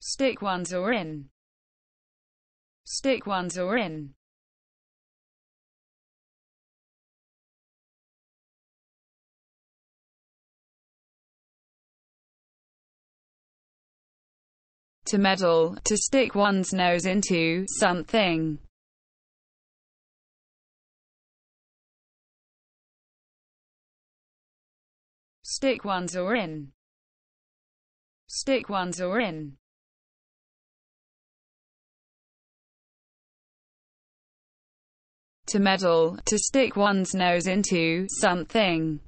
Stick ones or in. Stick ones or in. To meddle, to stick one's nose into something. Stick ones or in. Stick ones or in. To meddle, to stick one's nose into something.